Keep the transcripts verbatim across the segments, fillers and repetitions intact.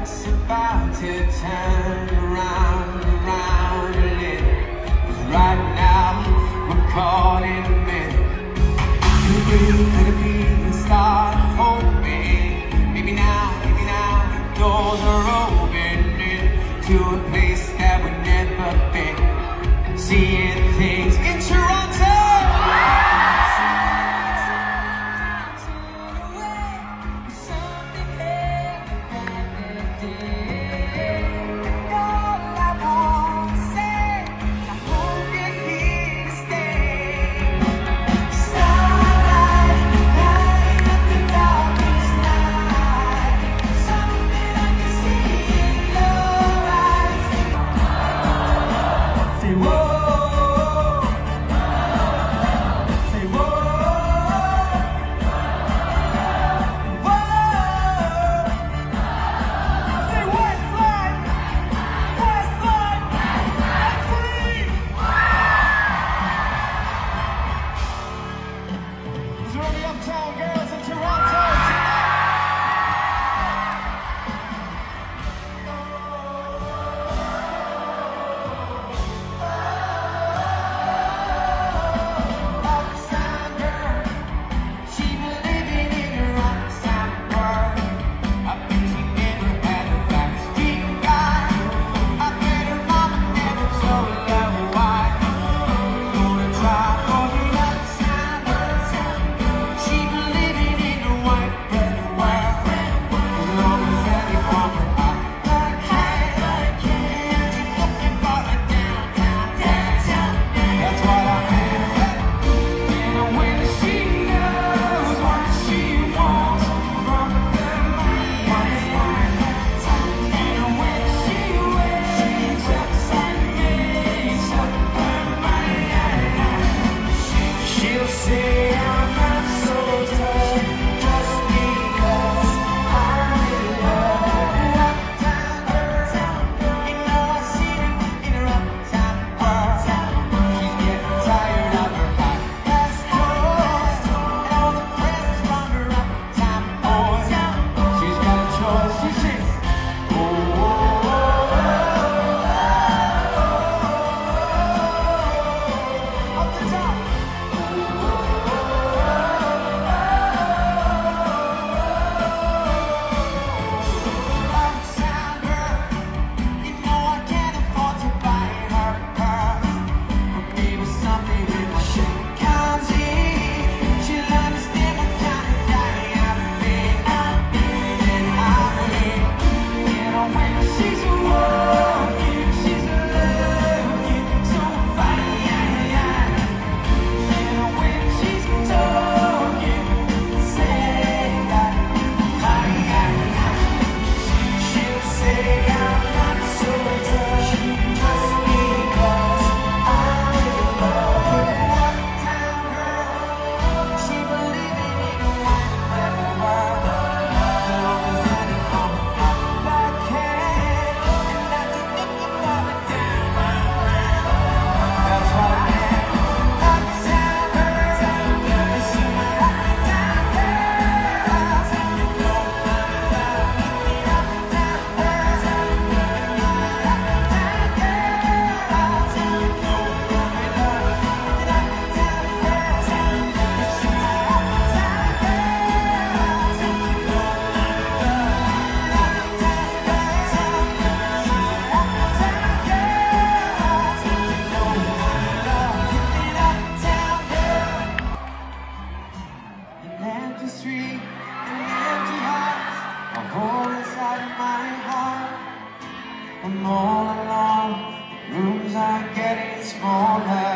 it's about to turn around, around a little. 'Cause right now we're caught in the middle. Could it be, could it be, and start hoping. Maybe now, maybe now, the doors are opening to a place that we've never been. Seeing things in Toronto. Uptown girls in Toronto. Uptown girl, she been living in her uptown world. I bet she never had a backstreet guy. I bet her mama never told her why. Gonna try for the uptown girl. She been living in the white bread world. As long as any woman I can, she's looking for a downtown, downtown. That's what I am. And when she knows what she wants from the mind, and when she wakes up and makes up her mind, she'll say I'm not so tough just because I'm in love. Uptown girl, you know I see her in her uptown world. She's getting tired of her high past toys and all the presents from her uptown boys. She's got a choice. She sings, oh, oh, oh, oh, up the top. Uptown girl, you know I can't afford to buy her cars, but maybe someday when my shit comes in, she'll understand what kind of guy I've been. And I will. And when she's walking, she's looking so fine. And when she's talking, say that she'll say I'm not so tough just because I'm in love. Uptown girl, she been living in a white bread world. As long as any woman I can, and not to think about it down around. That's what I am. Uptown girl, and she my uptown girl. You know I'm love. Uptown an empty street, an empty house, a hole inside of my heart. I'm all alone, rooms are getting smaller.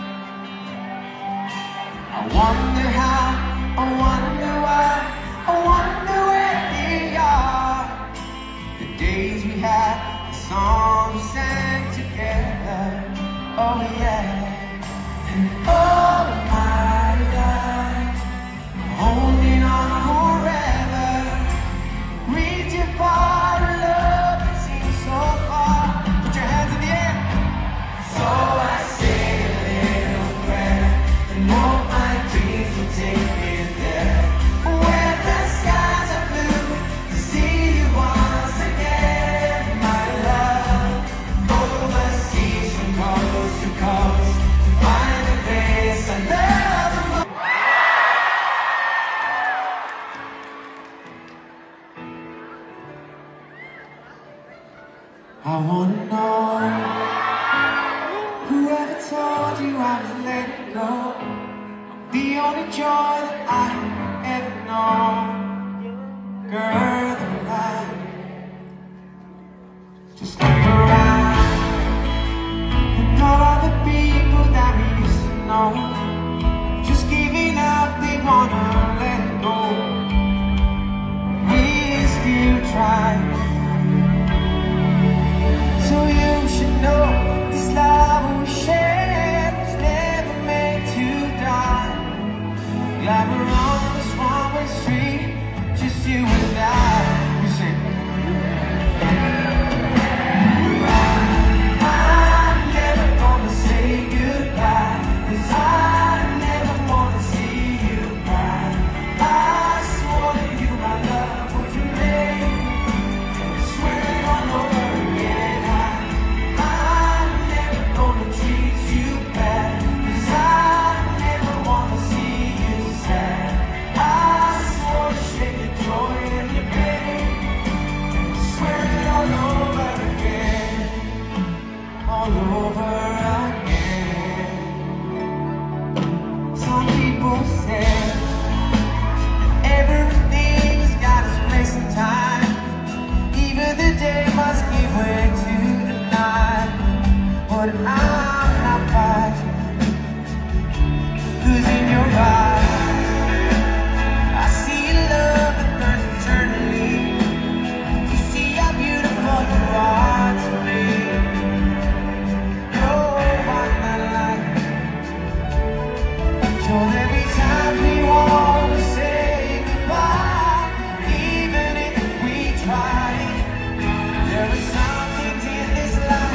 I wonder how, I wonder why, I wonder where we are. The days we had, the songs we sang together. Oh yeah, and all my life, holding on forever, reaching for a love that seems so far. Put your hands in the air. So I say a little prayer and hope my dreams will take me there, where the skies are blue to see you once again. I wanna know, whoever told you I was letting go, the only joy that I have ever known. Girl, the light, just look around, and all of the people that we used to know, just giving up, they wanna let it go. We still try. So you should know this love we share was never meant to die. Glad we're on this one-way street, just you and I. You say, I'm never gonna say goodbye, 'cause I never wanna see you cry. I swore to you my love would remain, and swear it all over again. But I'm not right, 'cause in your eyes I see a love that burns eternally. You see how beautiful you are to me. You're one that light. So every time we want to say goodbye, even if we try, there is something in this life.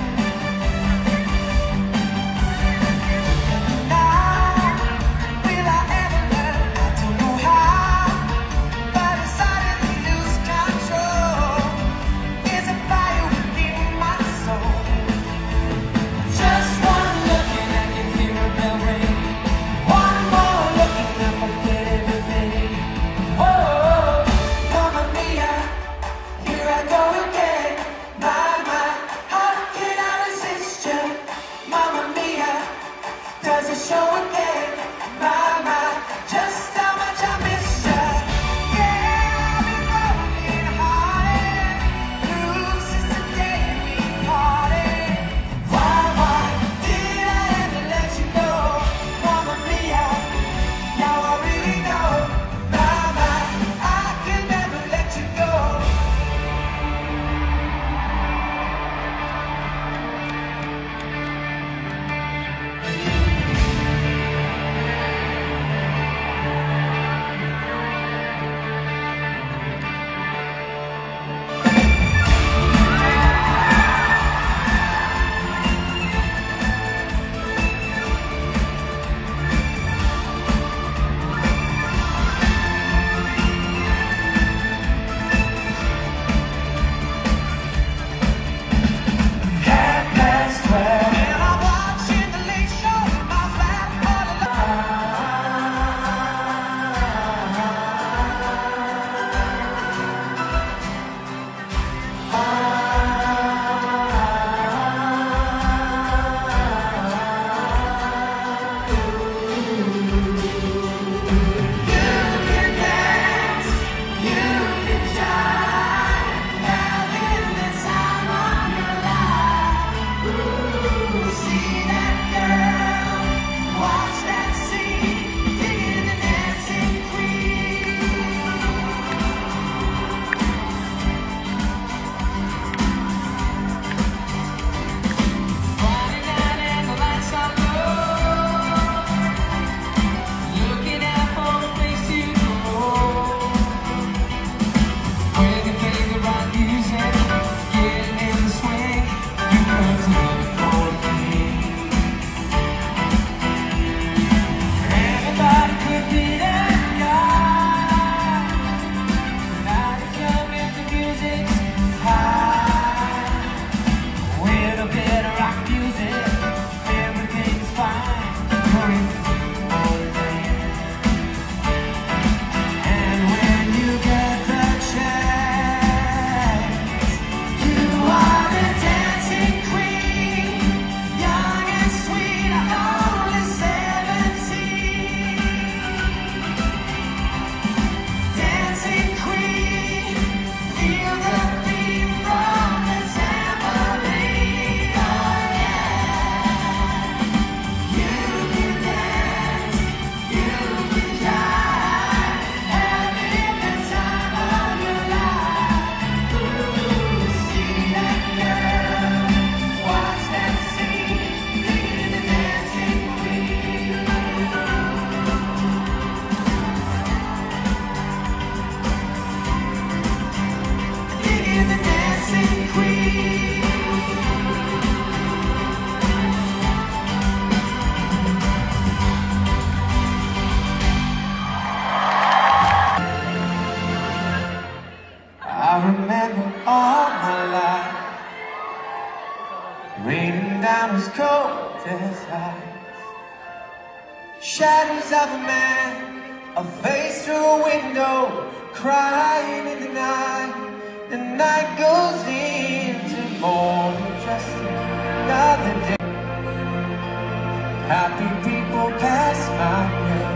Will I eyes. Shadows of a man, a face through a window, crying in the night. The night goes into morning, just another day. Happy people pass my way.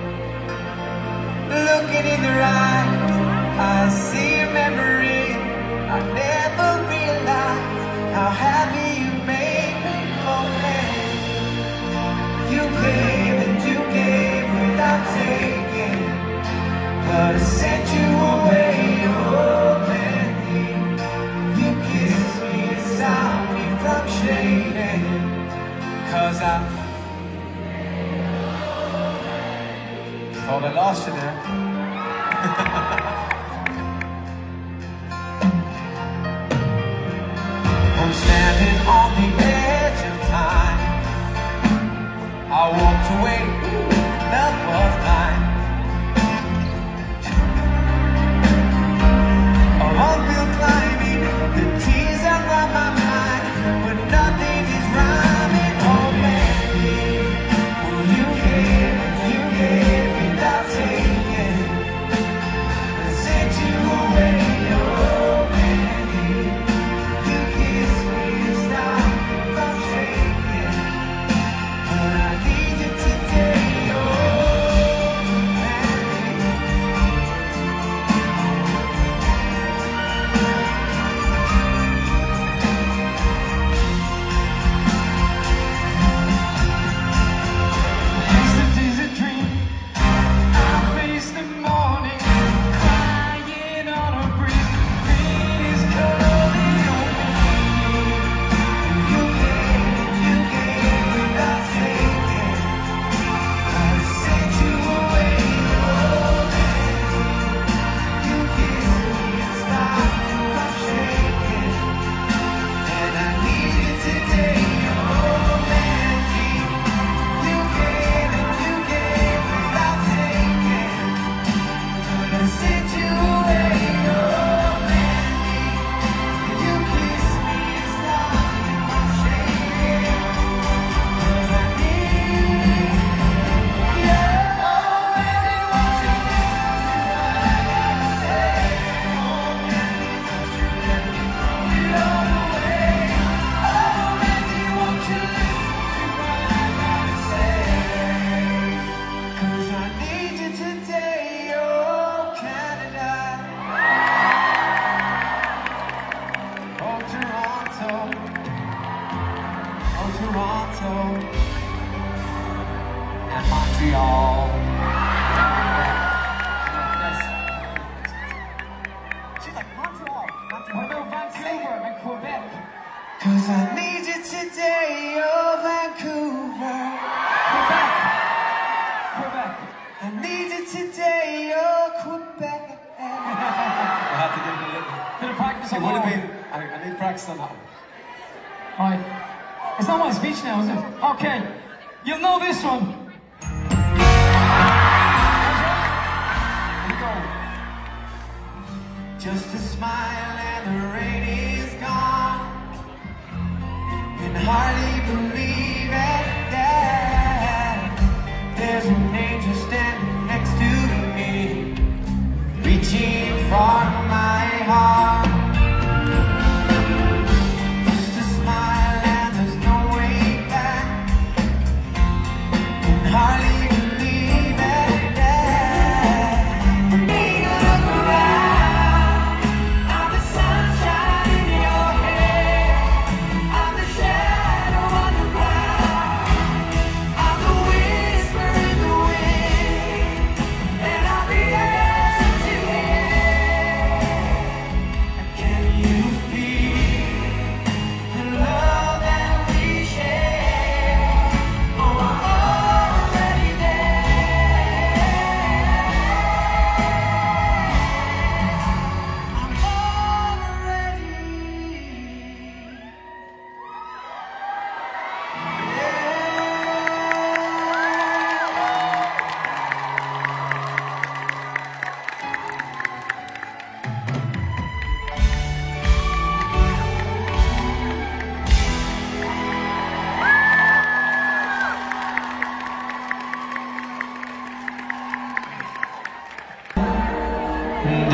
Looking in their eyes, I see a memory. I never realized how happy you made me, oh man. You gave and you gave without taking, but I sent you away, oh Mandy. You kissed me and stopped me from shading, 'cause I thought I lost you there. I'm standing on the edge of time. I walked away, love was mine. Of uphill climbing, the tears are on my mind, but nothing is rhyming. Oh baby, well you gave and you gave without taking, but sent you away, oh baby. You kissed me and stopped me from shaking, but I need you today, oh yesterday's a dream. I face the morning, crying on a breeze. Rain is calling on me. You gave, you gave without taking, I sent you away, oh man. You kissed me and stopped me from shaking, and I need you today, oh Mandy. You gave and you gave without taking, but I sent you away, oh Mandy. You kissed me and stopped me from shaking, 'cause I need you. Oh Mandy, won't you listen to what I gotta say? Oh Mandy, don't you let me throw it all away. Oh Mandy, won't you listen to what I gotta say? 'Cause I need you today, oh Canada. Oh Toronto, oh Toronto, and Montreal. Yes. She's like Montreal, Montreal. What about Vancouver and Quebec? 'Cause I need you today, oh Vancouver. Quebec. Quebec. I need you today, oh Quebec. I had to give it a little. Bit of practice It on would have that been. I, I need practice on that one. one. Right. It's not my speech now, is it? Okay. You'll know this one. Here we go. Just a smile and the rain is gone. Can hardly believe it that there's an angel standing next to me, reaching for my heart. Just a smile and there's no way back. Can hardly believe it that when you look around, I'm the sunshine in your hair, I'm the shadow on the ground.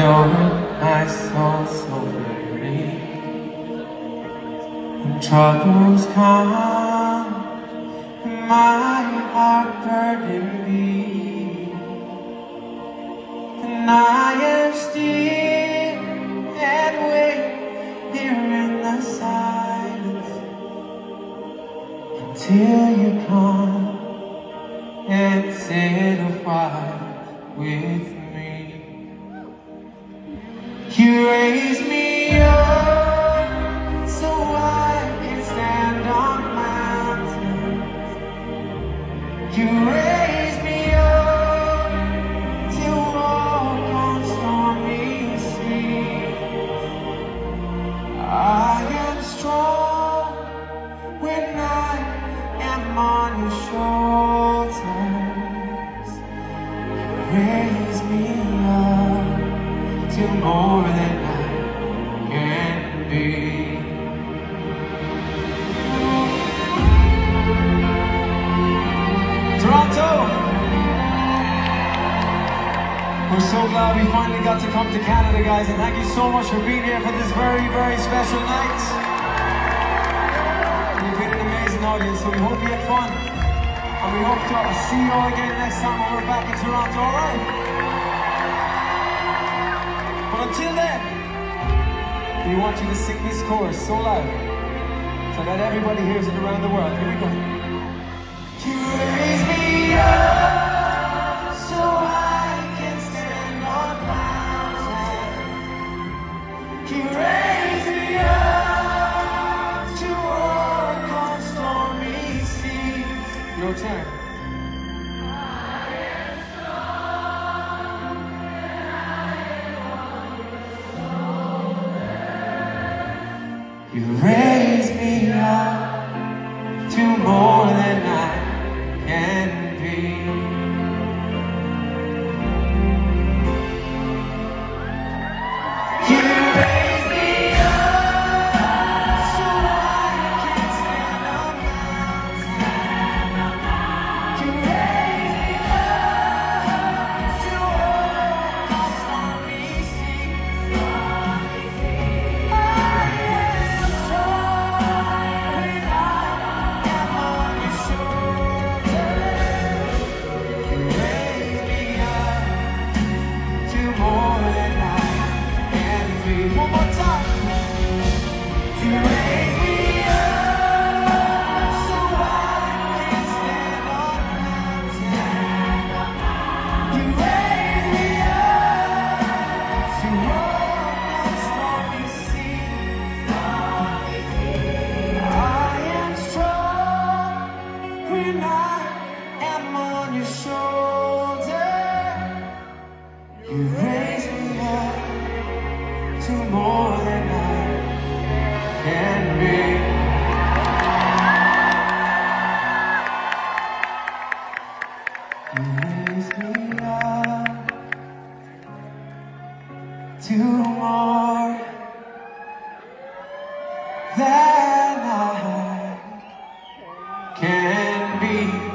You're my soul so weary. When troubles come, my heart burden be, and I am still and wait here in the silence until you come and sit a while with me. You raise me up so I can stand on mountains. You raise me up to walk on stormy seas. I am strong when I am on your shoulders. You raise me up to more than I can be. Toronto! We're so glad we finally got to come to Canada, guys, and thank you so much for being here for this very, very special night. You've been an amazing audience, so we hope you had fun. And we hope to see you all again next time when we're back in Toronto, alright? But until then, we want you to sing this chorus so loud so that everybody hears it around the world. Here we go. You raise me up so I can stand on mountains. You raise me up to walk on stormy seas. Your turn. You raise me up to more than I can be. You raise me up so I can stand on mountains. You raise me up to walk on stormy seas. I am strong when I am on your shoulders. You raise me up to more than I can be. One more time. You raise me up so I can stand on mountains. You raise me up to walk on stormy seas. I am strong when I am on your shoulder. You raise me up to more than I can be. You raise me up to more than I can be.